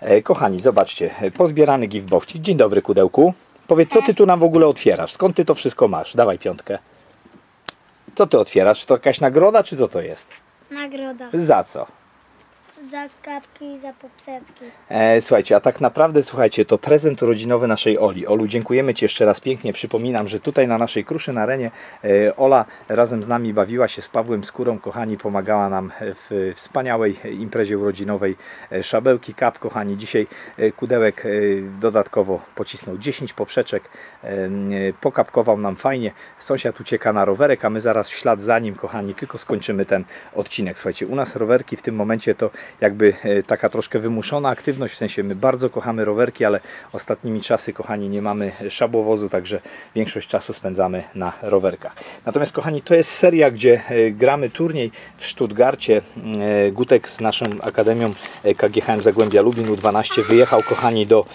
Kochani, zobaczcie, pozbierany giftboxik. Dzień dobry, Kudełku. Powiedz, co ty tu nam w ogóle otwierasz? Skąd ty to wszystko masz? Dawaj piątkę. Co ty otwierasz? To jakaś nagroda, czy co to jest? Nagroda. Za co? Za kapki i za popsetki. Słuchajcie, a tak naprawdę, słuchajcie, to prezent urodzinowy naszej Oli. Olu, dziękujemy Ci jeszcze raz pięknie. Przypominam, że tutaj na naszej Kruszyn Arenie Ola razem z nami bawiła się z Pawłem Skórą, kochani, pomagała nam w wspaniałej imprezie urodzinowej Szabełki Cup, kochani. Dzisiaj Kudełek dodatkowo pocisnął 10 poprzeczek, pokapkował nam fajnie. Sąsiad ucieka na rowerek, a my zaraz w ślad za nim, kochani, tylko skończymy ten odcinek. Słuchajcie, u nas rowerki w tym momencie to jakby taka troszkę wymuszona aktywność, w sensie my bardzo kochamy rowerki, ale ostatnimi czasy, kochani, nie mamy szabłowozu, także większość czasu spędzamy na rowerkach. Natomiast, kochani, to jest seria, gdzie gramy turniej w Stuttgarcie. Gutek z naszą Akademią KGHM Zagłębia Lubin U12 wyjechał, kochani, do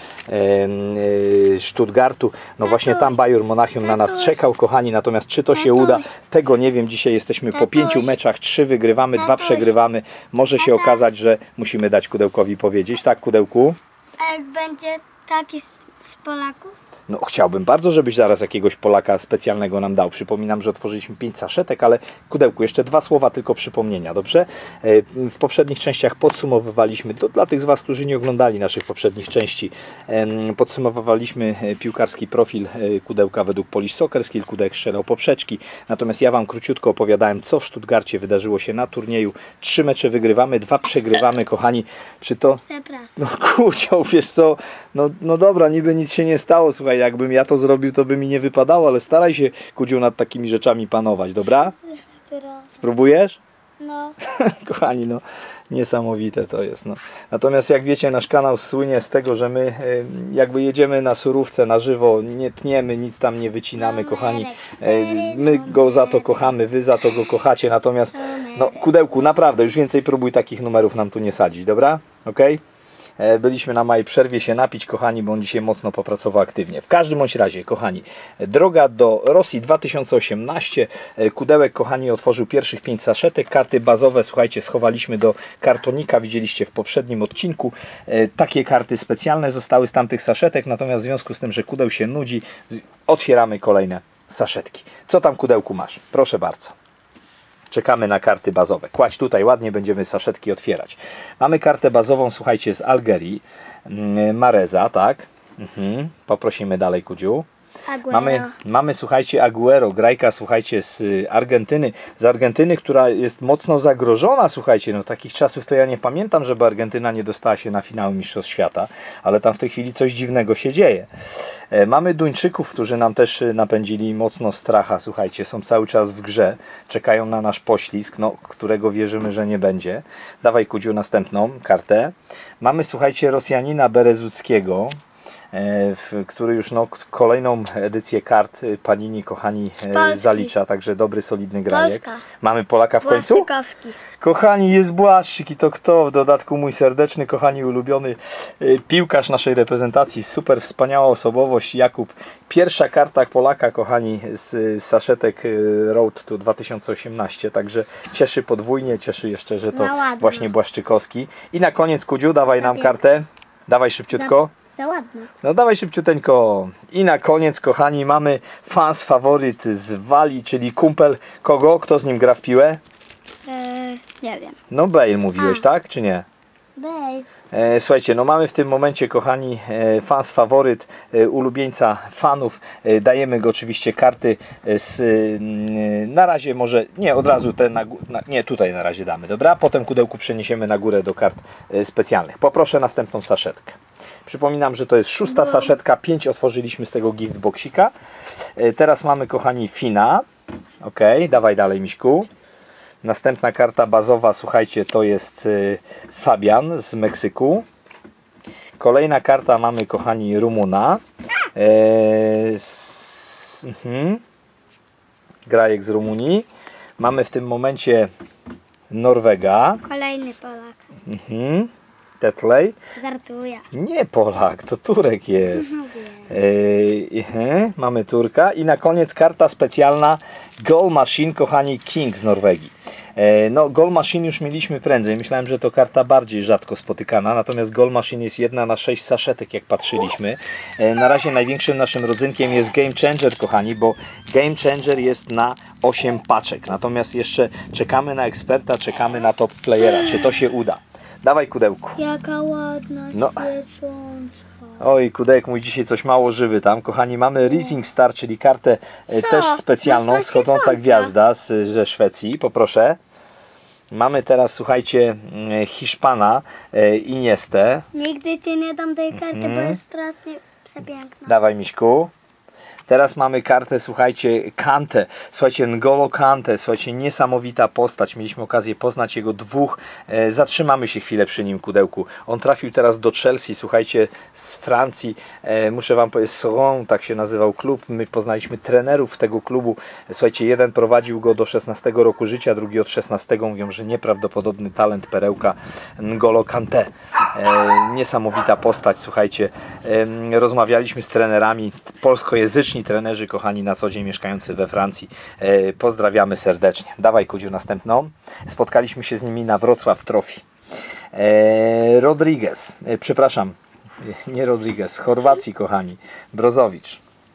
Stuttgartu. No właśnie tam Bajor Monachium na nas czekał, kochani, natomiast czy to się uda, tego nie wiem. Dzisiaj jesteśmy po 5 meczach, 3 wygrywamy, 2 przegrywamy. Może się okazać, że musimy dać Kudełkowi powiedzieć, tak, Kudełku? A jak będzie taki z Polaków? No chciałbym bardzo, żebyś zaraz jakiegoś Polaka specjalnego nam dał. Przypominam, że otworzyliśmy 5 saszetek, ale Kudełku, jeszcze 2 słowa tylko przypomnienia, dobrze? W poprzednich częściach podsumowywaliśmy, to dla tych z Was, którzy nie oglądali naszych poprzednich części, podsumowywaliśmy piłkarski profil Kudełka według Polish Soccer Skill. Kudełek strzelał poprzeczki, natomiast ja Wam króciutko opowiadałem, co w Stuttgarcie wydarzyło się na turnieju. 3 mecze wygrywamy, 2 przegrywamy, kochani. Czy to... Przepraszam. No kurczę, wiesz co, no dobra, niby nic się nie stało, słuchaj, jakbym ja to zrobił, to by mi nie wypadało, ale staraj się, Kudziu, nad takimi rzeczami panować, dobra? Spróbujesz? No. Kochani, no niesamowite to jest. No. Natomiast jak wiecie, nasz kanał słynie z tego, że my jakby jedziemy na surówce, na żywo, nie tniemy, nic tam nie wycinamy, kochani. My go za to kochamy, wy za to go kochacie, natomiast no Kudełku, naprawdę, już więcej próbuj takich numerów nam tu nie sadzić, dobra? Okej? Byliśmy na małej przerwie się napić, kochani, bo on dzisiaj mocno popracował aktywnie. W każdym bądź razie, kochani, droga do Rosji 2018. Kudełek, kochani, otworzył pierwszych 5 saszetek. Karty bazowe, słuchajcie, schowaliśmy do kartonika, widzieliście w poprzednim odcinku. Takie karty specjalne zostały z tamtych saszetek, natomiast w związku z tym, że Kudeł się nudzi, otwieramy kolejne saszetki. Co tam, Kudełku, masz? Proszę bardzo. Czekamy na karty bazowe. Kładź tutaj ładnie, będziemy saszetki otwierać. Mamy kartę bazową, słuchajcie, z Algerii. Mareza, tak? Poprosimy dalej, Kudziu. Mamy, słuchajcie, Aguero, grajka, słuchajcie, z Argentyny. Z Argentyny, która jest mocno zagrożona, słuchajcie, no takich czasów to ja nie pamiętam, żeby Argentyna nie dostała się na finały Mistrzostw Świata, ale tam w tej chwili coś dziwnego się dzieje. Mamy Duńczyków, którzy nam też napędzili mocno stracha, słuchajcie, są cały czas w grze, czekają na nasz poślizg, no, którego wierzymy, że nie będzie. Dawaj, Kudziu, następną kartę. Mamy, słuchajcie, Rosjanina Berezuckiego, który już no, kolejną edycję kart Panini, kochani, zalicza, także dobry, solidny grajek. Polska. Mamy Polaka w końcu? Błaszczykowski. Kochani, jest Błaszczyk i to kto? W dodatku mój serdeczny, kochani, ulubiony piłkarz naszej reprezentacji, super wspaniała osobowość, Jakub. Pierwsza karta Polaka, kochani, z saszetek Road to 2018, także cieszy podwójnie, cieszy jeszcze, że to właśnie Błaszczykowski. I na koniec, Kudziu, dawaj nam kartę, dawaj szybciutko. Za ładne. No dawaj szybciuteńko. I na koniec, kochani, mamy fans faworyt z Walii, czyli kumpel kogo? Kto z nim gra w piłę? Nie wiem. No Bale mówiłeś, tak? Czy nie? Bale. Słuchajcie, no mamy w tym momencie, kochani, fans faworyt, ulubieńca fanów. Dajemy go oczywiście karty z... Na razie może... Nie, od razu te nie, tutaj na razie damy, dobra? Potem, Kudełku, przeniesiemy na górę do kart specjalnych. Poproszę następną saszetkę. Przypominam, że to jest 6. saszetka, 5 otworzyliśmy z tego giftboxika. Teraz mamy, kochani, Fina. Ok, dawaj dalej, Miśku. Następna karta bazowa, słuchajcie, to jest Fabian z Meksyku. Kolejna karta mamy, kochani, Rumuna. Grajek z Rumunii. Mamy w tym momencie Norwega. Kolejny Polak. Tetley? Żartuję. Nie Polak, to Turek jest. No wiem. Mamy Turka i na koniec karta specjalna Goal Machine, kochani, King z Norwegii. No, Goal Machine już mieliśmy prędzej. Myślałem, że to karta bardziej rzadko spotykana, natomiast Goal Machine jest 1 na 6 saszetek, jak patrzyliśmy. Na razie największym naszym rodzynkiem jest Game Changer, kochani, bo Game Changer jest na 8 paczek. Natomiast jeszcze czekamy na eksperta, czekamy na top playera. Czy to się uda? Dawaj, Kudełku. Jaka ładna, No. świecąca. Oj, Kudełek mój dzisiaj coś mało żywy tam. Kochani, mamy Rising Star, czyli kartę też specjalną, Mocno schodząca świecąca. gwiazda ze Szwecji. Poproszę. Mamy teraz, słuchajcie, Hiszpana Iniestę. Nigdy ci nie dam tej karty, bo jest strasznie przepiękna. Dawaj, Miśku. Teraz mamy kartę, słuchajcie, Kante. Słuchajcie, N'Golo Kante. Słuchajcie, niesamowita postać. Mieliśmy okazję poznać jego dwóch. Zatrzymamy się chwilę przy nim, Kudełku. On trafił teraz do Chelsea, słuchajcie, z Francji. Muszę wam powiedzieć, Soron, tak się nazywał klub. My poznaliśmy trenerów tego klubu. Słuchajcie, jeden prowadził go do 16 roku życia, drugi od 16. Mówią, że nieprawdopodobny talent, perełka N'Golo Kante. Niesamowita postać, słuchajcie. Rozmawialiśmy z trenerami, polskojęzyczni trenerzy, kochani, na co dzień mieszkający we Francji. Pozdrawiamy serdecznie. Dawaj, Kudziu, następną. Spotkaliśmy się z nimi na Wrocław Trophy. Rodriguez, przepraszam, nie Rodriguez, z Chorwacji, kochani. Brozowicz.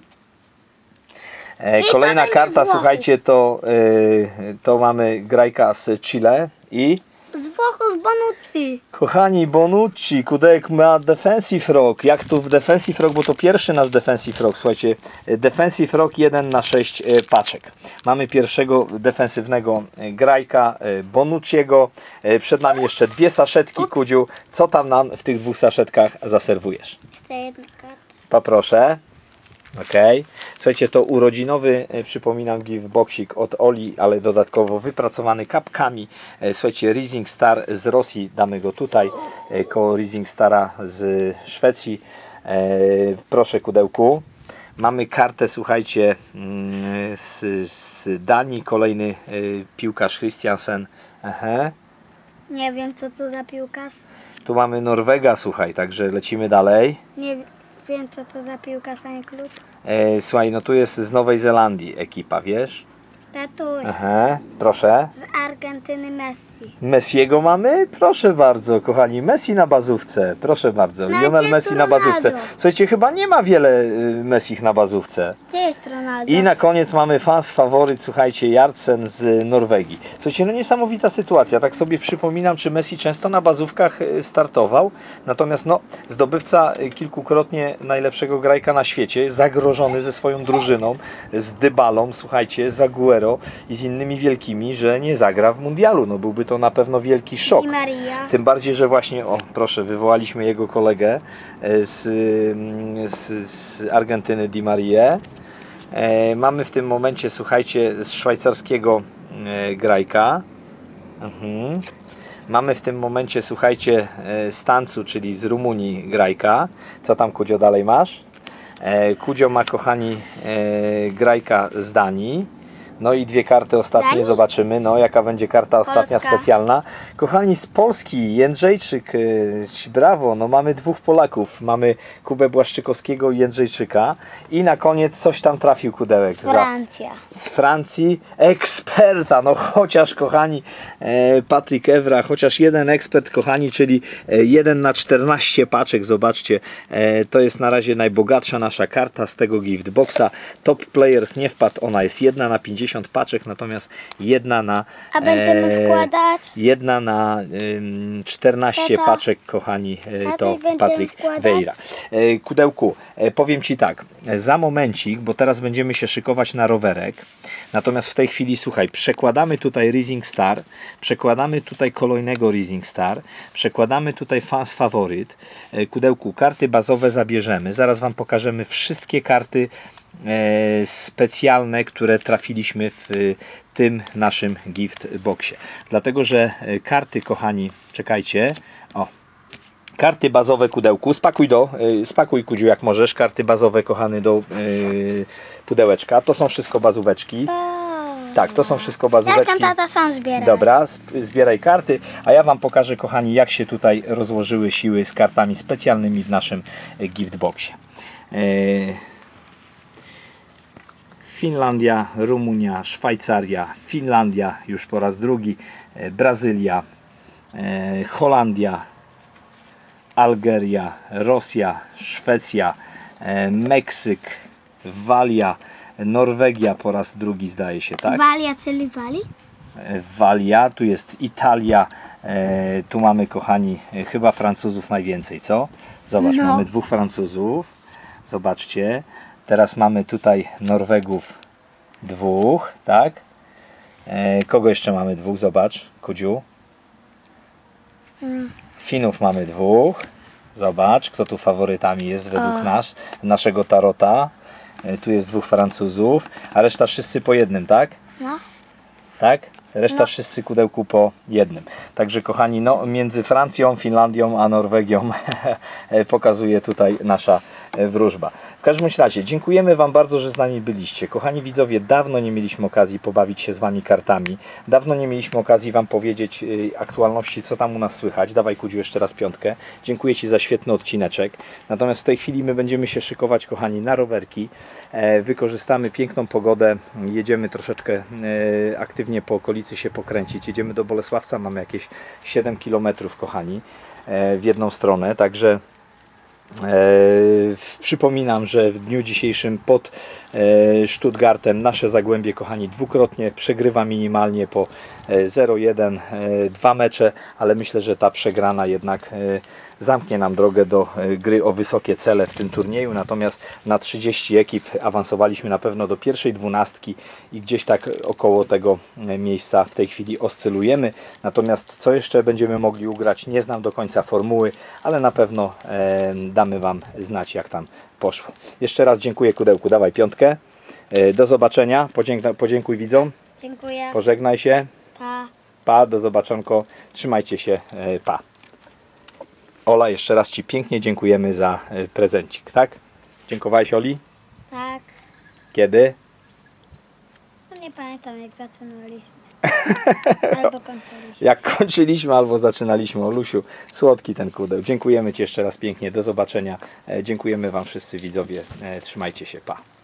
Kolejna karta, słuchajcie, to mamy grajka z Chile i... Z Włochów, Bonucci. Kochani, Bonucci, Kudełek ma Defensive Rock. Jak tu w Defensive Rock, bo to pierwszy nasz Defensive Rock. Słuchajcie, Defensive Rock 1 na 6 paczek. Mamy pierwszego defensywnego grajka Bonucciego. Przed nami jeszcze 2 saszetki, Kudziu. Co tam nam w tych 2 saszetkach zaserwujesz? Jeszcze jedna karta. Poproszę. Ok. Słuchajcie, to urodzinowy, przypominam, gift boxik od Oli, ale dodatkowo wypracowany kapkami. Słuchajcie, Rising Star z Rosji, damy go tutaj, koło Rising Stara z Szwecji. Proszę, Kudełku. Mamy kartę, słuchajcie, z Danii, kolejny piłkarz Christiansen. Aha. Nie wiem, co to za piłkarz. Tu mamy Norwega, słuchaj, także lecimy dalej. Nie wiem, co to za piłkarz, ani klub. Słuchaj, no tu jest z Nowej Zelandii ekipa, wiesz? Tatuś. Aha, proszę. Z Argentyny Messi. Messiego mamy? Proszę bardzo, kochani. Messi na bazówce. Proszę bardzo. No, Lionel gdzie Messi tu na bazówce. Ronaldo? Słuchajcie, chyba nie ma wiele Messich na bazówce. Gdzie jest Ronaldo? I na koniec mamy fans faworyt, słuchajcie, Jartsen z Norwegii. Słuchajcie, no niesamowita sytuacja. Tak sobie przypominam, czy Messi często na bazówkach startował. Natomiast no, zdobywca kilkukrotnie najlepszego grajka na świecie, zagrożony ze swoją drużyną, z Dybalą, słuchajcie, z Aguero i z innymi wielkimi, że nie zagra w mundialu. No byłby to na pewno wielki szok. Di Maria. Tym bardziej, że właśnie, o proszę, wywołaliśmy jego kolegę z Argentyny, Di Marię. Mamy w tym momencie, słuchajcie, z szwajcarskiego grajka. Mamy w tym momencie, słuchajcie, z Tancu, czyli z Rumunii grajka. Co tam, Kudzio, dalej masz? Kudzio ma, kochani, grajka z Danii. No i 2 karty ostatnie, Danii? Zobaczymy, no jaka będzie karta ostatnia Polska. specjalna. Kochani, z Polski, Jędrzejczyk, brawo, no mamy 2 Polaków. Mamy Kubę Błaszczykowskiego i Jędrzejczyka. I na koniec coś tam trafił, Kudełek. Francja. Z Francji eksperta, no chociaż, kochani, Patryk Ewra, chociaż jeden ekspert, kochani, czyli 1 na 14 paczek, zobaczcie, to jest na razie najbogatsza nasza karta z tego gift boxa. Top Players nie wpadł, ona jest 1 na 50 paczek, natomiast 1 na A będziemy wkładać? 1 na 14 Tata. paczek, kochani, A to coś będziemy Patryk wkładać? Wejra. Kudełku, powiem Ci tak, za momencik, bo teraz będziemy się szykować na rowerek, natomiast w tej chwili, słuchaj, przekładamy tutaj Rising Star, przekładamy tutaj kolejnego Rising Star, przekładamy tutaj fans faworyt. Kudełku, karty bazowe zabierzemy, zaraz Wam pokażemy wszystkie karty specjalne, które trafiliśmy w tym naszym gift boxie. Dlatego, że karty, kochani, czekajcie, o, karty bazowe, Kudełku, spakuj, Kudziu, jak możesz, karty bazowe, kochany, do pudełeczka. To są wszystko bazóweczki. Tak, to są wszystko Jak tam bazóweczki. tata sam zbiera? Dobra, zbieraj karty, a ja Wam pokażę, kochani, jak się tutaj rozłożyły siły z kartami specjalnymi w naszym giftboxie. Finlandia, Rumunia, Szwajcaria, Finlandia już po raz drugi, Brazylia, Holandia, Algeria, Rosja, Szwecja, Meksyk, Walia, Norwegia po raz drugi, zdaje się, tak? Walia, czyli wali? Walia, tu jest Italia, tu mamy, kochani, chyba Francuzów najwięcej, co? Zobacz, No. mamy 2 Francuzów, zobaczcie, teraz mamy tutaj Norwegów 2, tak? Kogo jeszcze mamy 2? Zobacz, Kudziu. Finów mamy 2, zobacz, kto tu faworytami jest według naszego tarota. Tu jest 2 Francuzów, a reszta wszyscy po jednym, tak? No. Tak? Reszta wszyscy kudełku po jednym. Także, kochani, no, między Francją, Finlandią a Norwegią pokazuje tutaj nasza wróżba. W każdym razie dziękujemy Wam bardzo, że z nami byliście. Kochani widzowie, dawno nie mieliśmy okazji pobawić się z Wami kartami. Dawno nie mieliśmy okazji Wam powiedzieć aktualności, co tam u nas słychać. Dawaj, Kudziu, jeszcze raz 5. Dziękuję Ci za świetny odcineczek. Natomiast w tej chwili my będziemy się szykować, kochani, na rowerki. Wykorzystamy piękną pogodę. Jedziemy troszeczkę aktywnie po okolicy się pokręcić. Jedziemy do Bolesławca, mamy jakieś 7 km, kochani, w jedną stronę, także przypominam, że w dniu dzisiejszym pod Stuttgartem nasze Zagłębie, kochani, dwukrotnie przegrywa minimalnie po 0-1, 2 mecze, ale myślę, że ta przegrana jednak zamknie nam drogę do gry o wysokie cele w tym turnieju. Natomiast na 30 ekip awansowaliśmy na pewno do pierwszej 12 i gdzieś tak około tego miejsca w tej chwili oscylujemy. Natomiast co jeszcze będziemy mogli ugrać, nie znam do końca formuły, ale na pewno damy Wam znać, jak tam poszło. Jeszcze raz dziękuję, Kudełku, dawaj 5. Do zobaczenia, podziękuj widzom, Dziękuję. pożegnaj się, Pa. pa, do zobaczonko, trzymajcie się, pa. Ola, jeszcze raz Ci pięknie dziękujemy za prezencik, tak? Dziękowałeś, Oli? Tak. Kiedy? No nie pamiętam, jak zaczynaliśmy. Albo kończyliśmy. Jak kończyliśmy albo zaczynaliśmy. Olusiu, słodki ten kudeł. Dziękujemy Ci jeszcze raz pięknie, do zobaczenia. Dziękujemy Wam wszyscy widzowie, trzymajcie się, pa.